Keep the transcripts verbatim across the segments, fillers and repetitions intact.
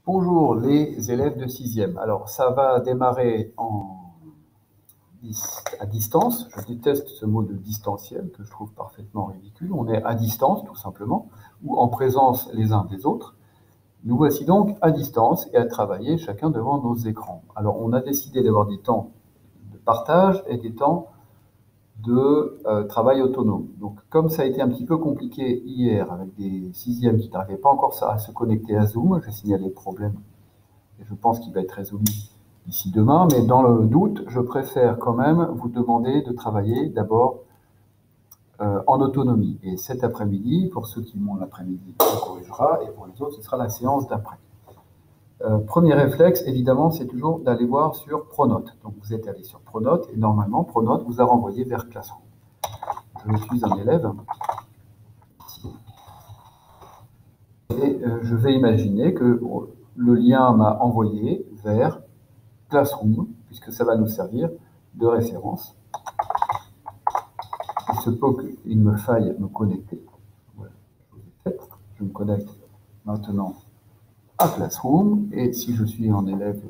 Bonjour les élèves de sixième. Alors ça va démarrer en, à distance. Je déteste ce mot de distanciel que je trouve parfaitement ridicule. On est à distance tout simplement, ou en présence les uns des autres. Nous voici donc à distance et à travailler chacun devant nos écrans. Alors on a décidé d'avoir des temps de partage et des temps de euh, travail autonome. Donc comme ça a été un petit peu compliqué hier avec des sixièmes qui n'arrivaient pas encore à se connecter à Zoom, j'ai signalé le problème et je pense qu'il va être résolu d'ici demain, mais dans le doute, je préfère quand même vous demander de travailler d'abord euh, en autonomie. Et cet après-midi, pour ceux qui m'ont l'après-midi, on corrigera, et pour les autres, ce sera la séance d'après. Euh, premier réflexe, évidemment, c'est toujours d'aller voir sur Pronote. Donc vous êtes allé sur Pronote, et normalement, Pronote vous a renvoyé vers Classroom. Je suis un élève, et euh, je vais imaginer que le lien m'a envoyé vers Classroom, puisque ça va nous servir de référence. Il se peut qu'il me faille me connecter. Voilà, je me connecte maintenant à Classroom, et si je suis un élève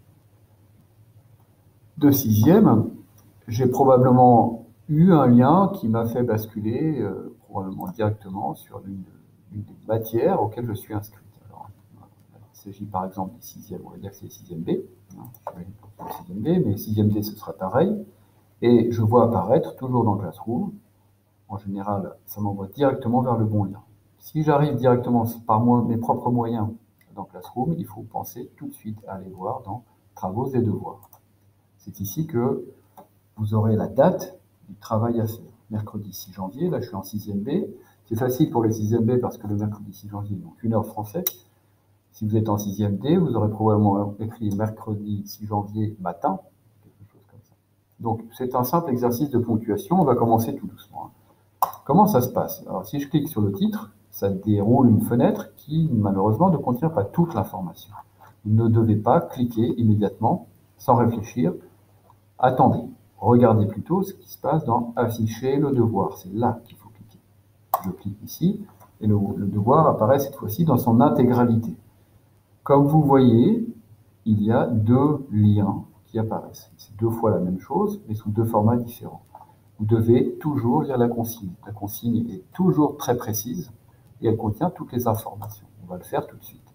de sixième, j'ai probablement eu un lien qui m'a fait basculer euh, probablement directement sur une, une des matières auxquelles je suis inscrit. Alors, il s'agit par exemple des sixièmes, on va dire que c'est les sixième B, hein, je vais pour le sixième B, mais sixième D ce sera pareil, et je vois apparaître toujours dans Classroom. En général, ça m'envoie directement vers le bon lien. Si j'arrive directement par moi, mes propres moyens dans Classroom, il faut penser tout de suite à aller voir dans Travaux et devoirs. C'est ici que vous aurez la date du travail à faire. Mercredi six janvier, là je suis en sixième B. C'est facile pour les sixième B parce que le mercredi six janvier, donc une heure français. Si vous êtes en sixième D, vous aurez probablement écrit mercredi six janvier matin, quelque chose comme ça. Donc c'est un simple exercice de ponctuation, on va commencer tout doucement. Comment ça se passe? Alors si je clique sur le titre, ça déroule une fenêtre qui malheureusement ne contient pas toute l'information. Vous ne devez pas cliquer immédiatement, sans réfléchir. Attendez, regardez plutôt ce qui se passe dans « Afficher le devoir ». C'est là qu'il faut cliquer. Je clique ici, et le, le devoir apparaît cette fois-ci dans son intégralité. Comme vous voyez, il y a deux liens qui apparaissent. C'est deux fois la même chose, mais sous deux formats différents. Vous devez toujours lire la consigne. La consigne est toujours très précise, et elle contient toutes les informations. On va le faire tout de suite.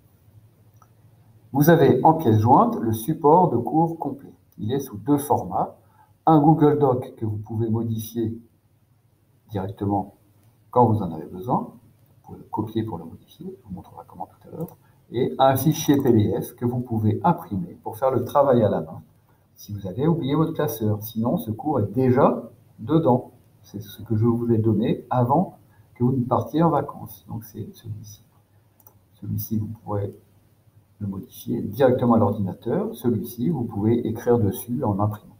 Vous avez en pièce jointe le support de cours complet. Il est sous deux formats. Un Google Doc que vous pouvez modifier directement quand vous en avez besoin. Vous pouvez le copier pour le modifier, je vous montrerai comment tout à l'heure. Et un fichier P D F que vous pouvez imprimer pour faire le travail à la main si vous avez oublié votre classeur. Sinon, ce cours est déjà dedans. C'est ce que je vous ai donné avant que vous ne partiez en vacances. Donc c'est celui-ci. Celui-ci, vous pourrez le modifier directement à l'ordinateur. Celui-ci, vous pouvez écrire dessus en imprimant,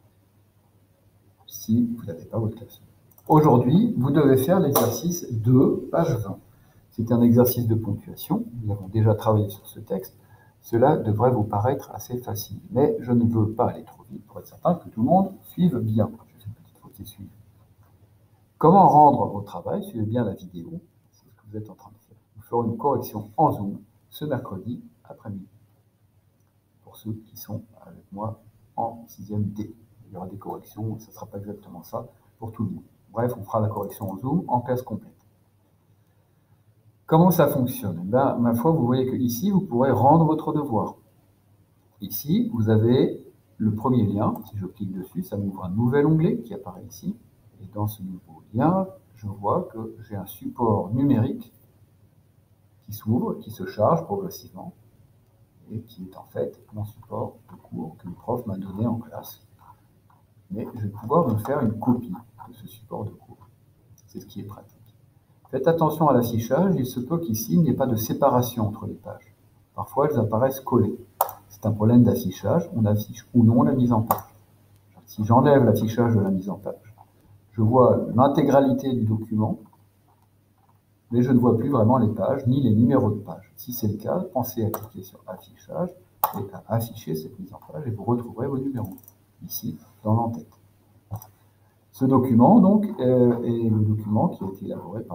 si vous n'avez pas votre classeur. Aujourd'hui, vous devez faire l'exercice deux, page vingt. C'est un exercice de ponctuation. Nous avons déjà travaillé sur ce texte. Cela devrait vous paraître assez facile. Mais je ne veux pas aller trop vite pour être certain que tout le monde suive bien. Je fais une petite faute et suive. Comment rendre vos travail? Suivez bien la vidéo. C'est ce que vous êtes en train de faire. Nous ferons une correction en Zoom ce mercredi après-midi, pour ceux qui sont avec moi en sixième D. Il y aura des corrections, ce ne sera pas exactement ça pour tout le monde. Bref, on fera la correction en Zoom en classe complète. Comment ça fonctionne? Eh bien, ma foi, vous voyez que ici, vous pourrez rendre votre devoir. Ici, vous avez le premier lien. Si je clique dessus, ça m'ouvre un nouvel onglet qui apparaît ici. Et dans ce nouveau lien, je vois que j'ai un support numérique qui s'ouvre, qui se charge progressivement, et qui est en fait mon support de cours que le prof m'a donné en classe. Mais je vais pouvoir me faire une copie de ce support de cours. C'est ce qui est pratique. Faites attention à l'affichage, il se peut qu'ici, il n'y ait pas de séparation entre les pages. Parfois, elles apparaissent collées. C'est un problème d'affichage, on affiche ou non la mise en page. Si j'enlève l'affichage de la mise en page, je vois l'intégralité du document, mais je ne vois plus vraiment les pages, ni les numéros de pages. Si c'est le cas, pensez à cliquer sur Affichage et à afficher cette mise en page, et vous retrouverez vos numéros, ici, dans l'en-tête. Ce document, donc, est le document qui a été élaboré par le professeur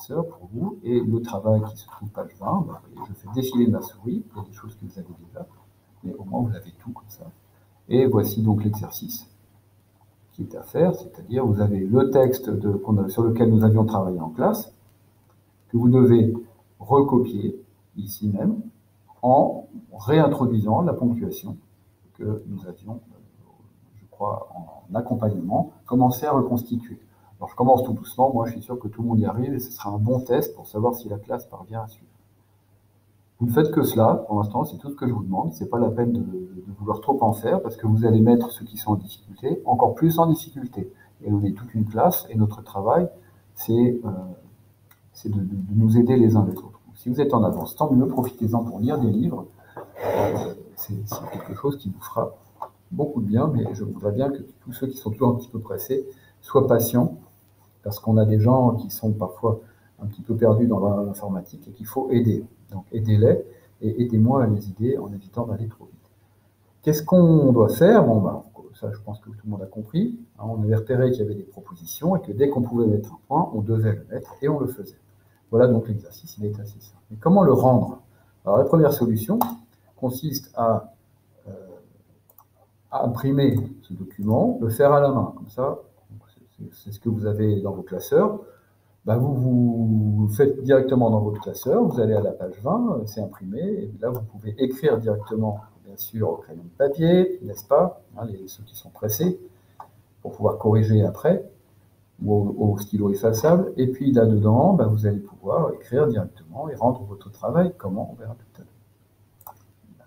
professeur pour vous, et le travail qui se trouve page vingt, ben, vous voyez, je fais défiler ma souris, il y a des choses que vous avez déjà, mais au moins vous avez tout comme ça. Et voici donc l'exercice qui est à faire, c'est-à-dire vous avez le texte de, sur lequel nous avions travaillé en classe, que vous devez recopier ici même, en réintroduisant la ponctuation que nous avions, je crois, en accompagnement, commencé à reconstituer. Alors je commence tout doucement, moi je suis sûr que tout le monde y arrive, et ce sera un bon test pour savoir si la classe parvient à suivre. Vous ne faites que cela, pour l'instant, c'est tout ce que je vous demande. Ce n'est pas la peine de, de vouloir trop en faire, parce que vous allez mettre ceux qui sont en difficulté encore plus en difficulté. Et on est toute une classe, et notre travail, c'est euh, de, de, de nous aider les uns les autres. Si vous êtes en avance, tant mieux, profitez-en pour lire des livres. Euh, c'est quelque chose qui vous fera beaucoup de bien, mais je voudrais bien que tous ceux qui sont toujours un petit peu pressés soient patients, parce qu'on a des gens qui sont parfois un petit peu perdus dans l'informatique et qu'il faut aider. Donc aidez-les et aidez-moi à les aider en évitant d'aller trop vite. Qu'est-ce qu'on doit faire? Bon, ben, ça, je pense que tout le monde a compris. Hein, on avait repéré qu'il y avait des propositions et que dès qu'on pouvait mettre un point, on devait le mettre et on le faisait. Voilà donc l'exercice, il est assez simple. Mais comment le rendre? Alors la première solution consiste à, euh, à imprimer ce document, le faire à la main, comme ça, c'est ce que vous avez dans vos classeurs. Ben vous, vous, vous faites directement dans votre classeur, vous allez à la page vingt, c'est imprimé, et là vous pouvez écrire directement, bien sûr, au crayon de papier, n'est-ce pas, hein, les, ceux qui sont pressés, pour pouvoir corriger après, ou au, au stylo effaçable, et puis là-dedans, ben vous allez pouvoir écrire directement et rendre votre travail, comment, on verra tout à l'heure.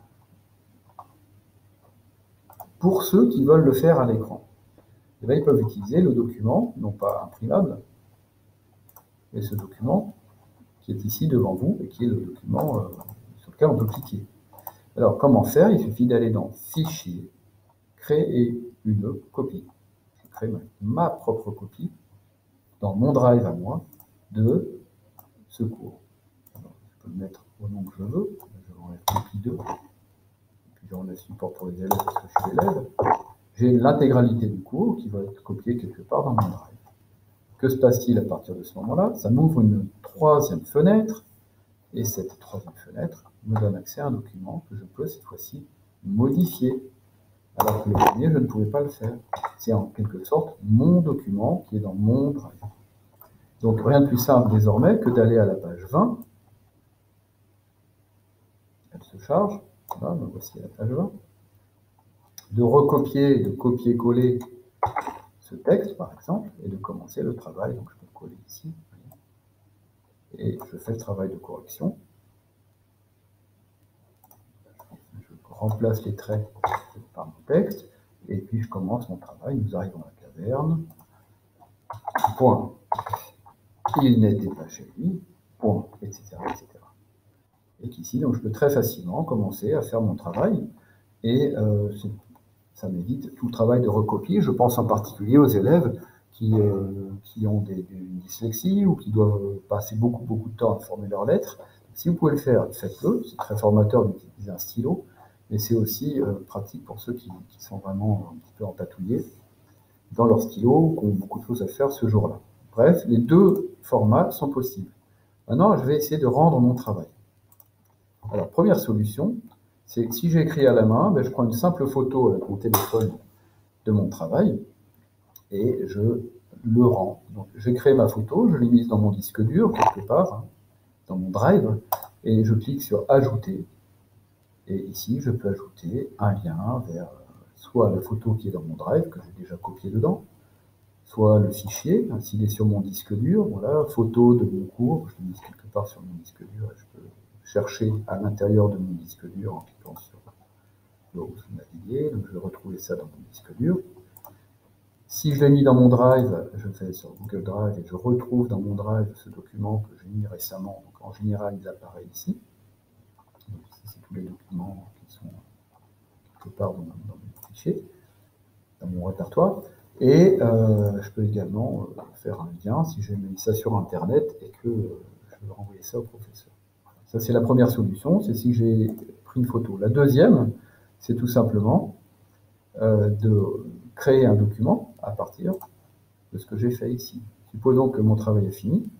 Pour ceux qui veulent le faire à l'écran, eh ben, ils peuvent utiliser le document, non pas imprimable, et ce document qui est ici devant vous et qui est le document euh, sur lequel on peut cliquer. Alors, comment faire? Il suffit d'aller dans Fichier, créer une copie. Je crée ma propre copie dans mon drive à moi de ce cours. Alors, je peux le mettre au nom que je veux. Je vais enlever copie deux. Et puis, j'en ai support pour les élèves parce que je suis élève. J'ai l'intégralité du cours qui va être copiée quelque part dans mon drive. Que se passe-t-il à partir de ce moment-là? Ça m'ouvre une troisième fenêtre, et cette troisième fenêtre me donne accès à un document que je peux cette fois-ci modifier, alors que le premier, je ne pouvais pas le faire. C'est en quelque sorte mon document qui est dans mon drive. Donc rien de plus simple désormais que d'aller à la page vingt. Elle se charge, voilà, me voici à la page vingt. De recopier, de copier-coller ce texte, par exemple, et de commencer le travail. Donc je peux le coller ici, et je fais le travail de correction. Je remplace les traits par mon texte, et puis je commence mon travail. Nous arrivons à la caverne. Point. Il n'était pas chez lui. Point, et cetera, et cetera. Et qu'ici, donc, je peux très facilement commencer à faire mon travail, et euh, ça m'évite tout le travail de recopier. Je pense en particulier aux élèves qui, euh, qui ont des, des, une dyslexie ou qui doivent passer beaucoup, beaucoup de temps à former leurs lettres. Si vous pouvez le faire, faites-le. C'est très formateur d'utiliser un stylo, mais c'est aussi euh, pratique pour ceux qui, qui sont vraiment un petit peu empatouillés dans leur stylo, qui ont beaucoup de choses à faire ce jour-là. Bref, les deux formats sont possibles. Maintenant, je vais essayer de rendre mon travail. Alors, première solution, c'est que si j'écris à la main, ben, je prends une simple photo avec mon téléphone de mon travail et je le rends. Donc, j'ai créé ma photo, je l'ai mise dans mon disque dur, quelque part, hein, dans mon drive, et je clique sur « Ajouter ». Et ici, je peux ajouter un lien vers soit la photo qui est dans mon drive, que j'ai déjà copié dedans, soit le fichier, hein, s'il est sur mon disque dur, voilà, photo de mon cours, je l'ai mise quelque part sur mon disque dur, et je peux chercher à l'intérieur de mon disque dur en cliquant sur là où je naviguais, donc je vais retrouver ça dans mon disque dur. Si je l'ai mis dans mon drive, je fais sur Google Drive et je retrouve dans mon drive ce document que j'ai mis récemment, donc en général il apparaît ici. Donc ici c'est tous les documents qui sont quelque part dans, dans mon fichier, dans mon répertoire. Et euh, je peux également euh, faire un lien si j'ai mis ça sur Internet et que euh, je veux renvoyer ça au professeur. Ça, c'est la première solution, c'est si j'ai pris une photo. La deuxième, c'est tout simplement euh, de créer un document à partir de ce que j'ai fait ici. Supposons que mon travail est fini.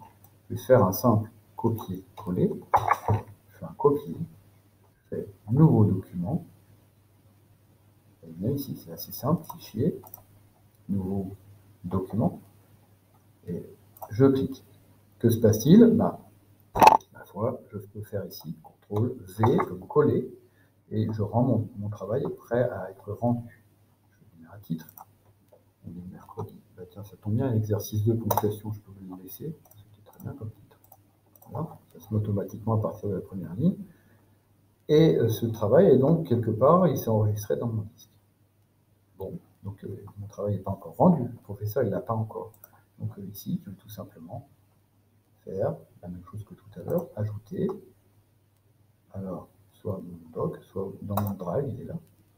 je vais faire un simple copier-coller. Je fais un copier, je fais un nouveau document. Et bien ici, c'est assez simple, fichier, nouveau document, et je clique. Que se passe-t-il? Bah, ma foi, je peux faire ici, contrôle V, comme coller, et je rends mon, mon travail est prêt à être rendu. Je vais donner un titre. On est mercredi. Bah, tiens, ça tombe bien, l'exercice de ponctuation, je peux vous le laisser. C'était très bien comme titre. Voilà, ça se met automatiquement à partir de la première ligne. Et euh, ce travail est donc quelque part, il s'est enregistré dans mon disque. Bon, donc euh, mon travail n'est pas encore rendu. Le professeur, il ne l'a pas encore. Donc euh, ici, je vais tout simplement faire la même chose que tout à l'heure, ajouter. Alors, soit mon doc, soit dans mon drive, il est là.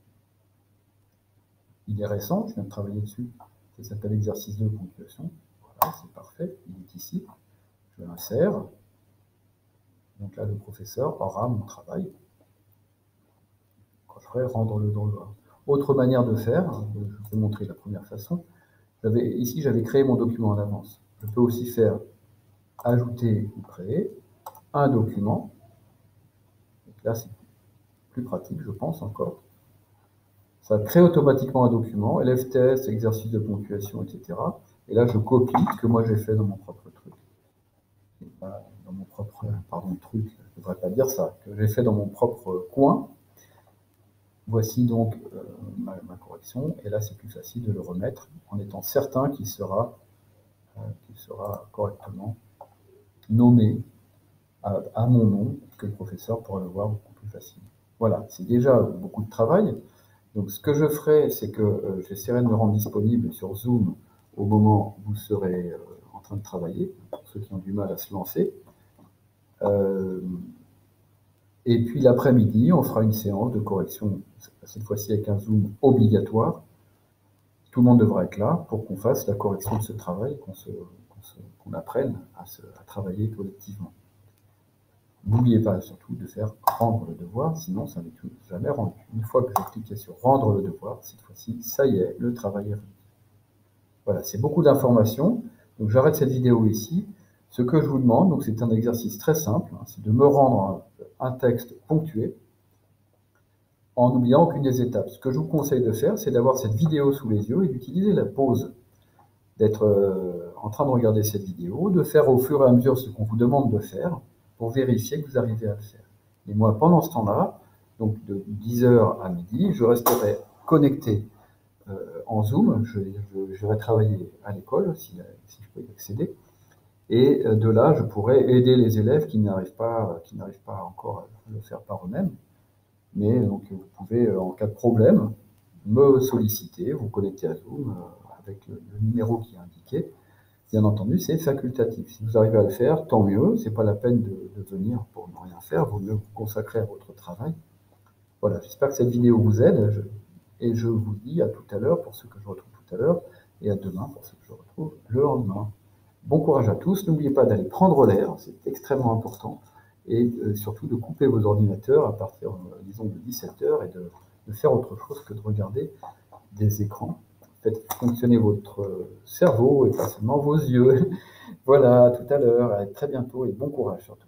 Il est récent, je viens de travailler dessus. Ça s'appelle exercice de ponctuation. Voilà, c'est parfait, il est ici. Je l'insère. Donc là, le professeur aura mon travail quand je ferai rendre le devoir. Autre manière de faire, je vais vous montrer la première façon. Ici, j'avais créé mon document en avance. Je peux aussi faire ajouter ou créer un document. Donc là, c'est plus pratique, je pense encore. Ça crée automatiquement un document, élève test, exercice de ponctuation, et cetera. Et là, je copie ce que moi j'ai fait dans mon propre truc. Pas dans mon propre, pardon, truc, je ne devrais pas dire ça, que j'ai fait dans mon propre coin. Voici donc euh, ma, ma correction, et là c'est plus facile de le remettre en étant certain qu'il sera, euh, qu'il sera correctement nommé à, à mon nom, que le professeur pourra le voir beaucoup plus facilement. Voilà, c'est déjà beaucoup de travail. Donc ce que je ferai, c'est que euh, j'essaierai de me rendre disponible sur Zoom au moment où vous serez euh, en train de travailler, pour ceux qui ont du mal à se lancer. Euh, et puis l'après-midi, on fera une séance de correction, cette fois-ci avec un Zoom obligatoire. Tout le monde devra être là pour qu'on fasse la correction de ce travail, qu'on qu'on qu'on apprenne à, se, à travailler collectivement. N'oubliez pas surtout de faire rendre le devoir, sinon ça n'est jamais rendu. Une fois que j'ai cliqué sur rendre le devoir, cette fois-ci, ça y est, le travail est rendu. Voilà, c'est beaucoup d'informations. Donc j'arrête cette vidéo ici. Ce que je vous demande, donc c'est un exercice très simple, hein, c'est de me rendre un, un texte ponctué en n'oubliant aucune des étapes. Ce que je vous conseille de faire, c'est d'avoir cette vidéo sous les yeux et d'utiliser la pause, d'être euh, en train de regarder cette vidéo, de faire au fur et à mesure ce qu'on vous demande de faire pour vérifier que vous arrivez à le faire. Et moi, pendant ce temps-là, donc de dix heures à midi, je resterai connecté euh, en Zoom, je, je, je vais travailler à l'école, si, si je peux y accéder, et de là, je pourrai aider les élèves qui n'arrivent pas, qui n'arrivent pas encore à le faire par eux-mêmes. Mais donc, vous pouvez, en cas de problème, me solliciter, vous connecter à Zoom euh, avec le, le numéro qui est indiqué. Bien entendu, c'est facultatif. Si vous arrivez à le faire, tant mieux. C'est pas la peine de, de venir pour ne rien faire. Vaut mieux vous consacrer à votre travail. Voilà, j'espère que cette vidéo vous aide. Je, et je vous dis à tout à l'heure pour ceux que je retrouve tout à l'heure et à demain pour ceux que je retrouve le lendemain. Bon courage à tous. N'oubliez pas d'aller prendre l'air. C'est extrêmement important. Et euh, surtout de couper vos ordinateurs à partir, euh, disons, de dix-sept heures et de, de faire autre chose que de regarder des écrans. Faites fonctionner votre cerveau et pas seulement vos yeux. Voilà, à tout à l'heure, à très bientôt et bon courage surtout.